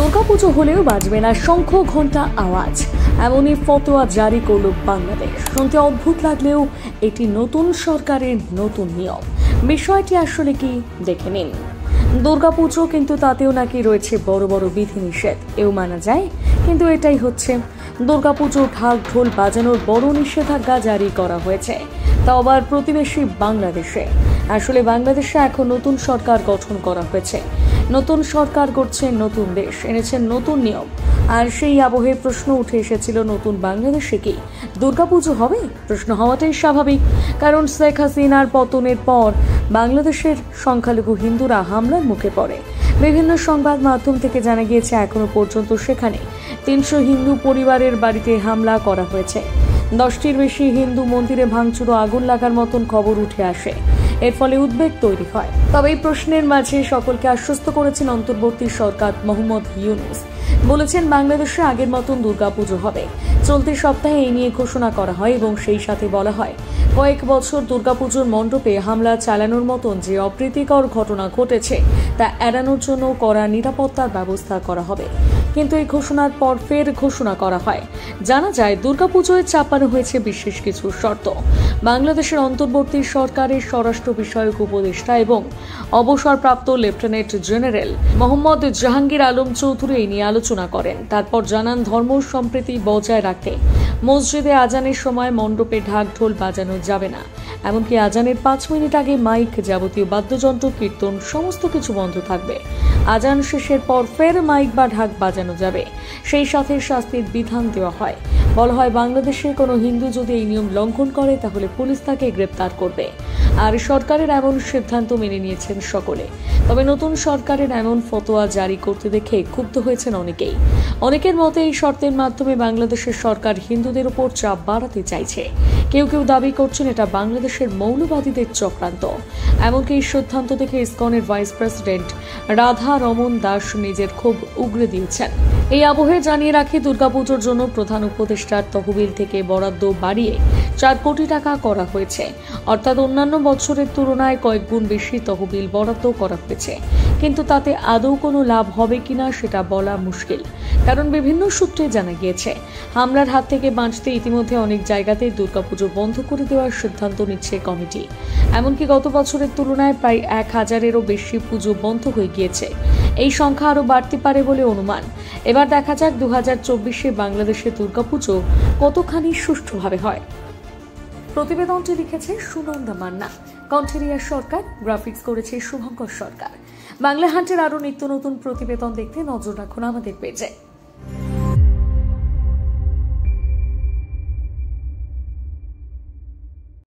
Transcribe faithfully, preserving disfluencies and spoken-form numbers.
দুর্গাপুজো হলেও বাজবে না শঙ্খ ঘণ্টা আওয়াজ, এমনই ফতোয়া জারি করল বাংলাদেশ। শুনতে অদ্ভুত লাগলেও এটি নতুন সরকারের নতুন নিয়ম। বিষয়টি আসলে কি দেখে নিন। দুর্গাপুজো, কিন্তু তাতেও নাকি রয়েছে বড় বড় বিধিনিষেধ। এও মানা যায়, কিন্তু এটাই হচ্ছে দুর্গাপুজো ঢাক ঢোল বাজানোর বড় নিষেধাজ্ঞা জারি করা হয়েছে, তা আবার প্রতিবেশী বাংলাদেশে। আসলে বাংলাদেশে এখন নতুন সরকার গঠন করা হয়েছে। নতুন সরকার গড়ছে, নতুন দেশ এনেছেন নতুন নিয়ম। আর সেই আবহে প্রশ্ন উঠে এসেছিল, নতুন বাংলাদেশে কি দুর্গাপুজো হবে? প্রশ্ন হওয়াটাই স্বাভাবিক, কারণ শেখ হাসিনার পতনের পর বাংলাদেশের সংখ্যালঘু হিন্দুরা হামলার মুখে পড়ে। বিভিন্ন সংবাদ মাধ্যম থেকে জানা গিয়েছে, এখনো পর্যন্ত সেখানে তিনশো হিন্দু পরিবারের বাড়িতে হামলা করা হয়েছে। দশটির বেশি হিন্দু মন্দিরে ভাঙচুর ও আগুন লাগার মতন খবর উঠে আসে। এর ফলে উদ্বেগ তৈরি হয়। তবে এই প্রশ্নের মাঝে সকলকে আশ্বস্ত করেছেন অন্তর্বর্তী সরকার মোহাম্মদ ইউনূস। বলেছেন, বাংলাদেশে আগের মতন দুর্গাপুজো হবে। চলতি সপ্তাহে এই নিয়ে ঘোষণা করা হয় এবং সেই সাথে বলা হয়, কয়েক বছর দুর্গাপুজোর মণ্ডপে হামলা চালানোর মতন যে অপ্রীতিকর ঘটনা ঘটেছে তা এড়ানোর জন্য কড়া নিরাপত্তার ব্যবস্থা করা হবে। কিন্তু এই ঘোষণার পর ফের ঘোষণা করা হয়। জানা যায়, দুর্গাপুজোয় চাপানো হয়েছে বিশেষ কিছু শর্ত। বাংলাদেশের অন্তর্বর্তী সরকারের স্বরাষ্ট্র বিষয়ক উপদেষ্টা এবং অবসরপ্রাপ্ত লেফটেন্যান্ট জেনারেল মোহাম্মদ জাহাঙ্গীর আলম চৌধুরী এই নিয়ে আলোচনা করেন। তারপর জানান, ধর্ম সম্প্রীতি বজায় রাখতে মসজিদে আজানের সময় মণ্ডপে ঢাক ঢোল বাজানো যাবে না। এমনকি আজানের পাঁচ মিনিট আগে মাইক, যাবতীয় বাদ্যযন্ত্র, কীর্তন সমস্ত কিছু বন্ধ থাকবে। আজান শেষের পর ফের মাইক বা ঢাক বাজানো যাবে। সেই সাথে শাস্তির বিধান দেওয়া হয়। বলা হয়, বাংলাদেশে কোনো হিন্দু যদি এই নিয়ম লঙ্ঘন করে তাহলে পুলিশ তাকে গ্রেপ্তার করবে। আর সরকারের এমন সিদ্ধান্ত মেনে নিয়েছেন সকলে। তবে নতুন সরকারের এমন ফতোয়া জারি করতে দেখে ক্ষুব্ধ হয়েছেন অনেকেই। অনেকের মতে, এই শর্তের মাধ্যমে বাংলাদেশের সরকার হিন্দুদের উপর চাপ বাড়াতে চাইছে। কেউ কেউ দাবি করছেন এটা বাংলাদেশের মৌলবাদীদের চক্রান্ত। এমনকি এই সিদ্ধান্ত দেখে ইসকনের ভাইস প্রেসিডেন্ট রাধা রমন দাস নিজের ক্ষোভ উগরে দিয়েছেন। এই আবহে জানিয়ে রাখি, দুর্গাপুজোর জন্য প্রধান উপদেষ্টার তহবিল থেকে বরাদ্দ বাড়িয়ে চার কোটি টাকা করা হয়েছে। অর্থাৎ অন্যান্য বছরের তুলনায় কয়েক গুণ বেশি তহবিল বরাদ্দ করা হয়েছে। কিন্তু তাতে আদৌ কোনো লাভ হবে কিনা সেটা বলা মুশকিল, কারণ বিভিন্ন সূত্রে জানা গিয়েছে, হামলার হাত থেকে বাঁচতে ইতিমধ্যে অনেক জায়গাতে দুর্গাপুজো বন্ধ করে দেওয়ার সিদ্ধান্ত নিচ্ছে কমিটি। এমনকি গত বছরের তুলনায় প্রায় এক হাজারেরও বেশি পুজো বন্ধ হয়ে গিয়েছে। এই সংখ্যা আরও বাড়তে পারে বলে অনুমান। এবার দেখা যাক দু হাজার চব্বিশে বাংলাদেশে দুর্গাপুজো কতখানি সুষ্ঠুভাবে হয়। প্রতিবেদনটি লিখেছে সুনন্দা মান্না, কণ্ঠেরিয়া সরকার, গ্রাফিক্স করেছে শুভঙ্কর সরকার। বাংলা হান্টের আরও নিত্য নতুন প্রতিবেদন দেখতে নজর রাখুন আমাদের পেজে।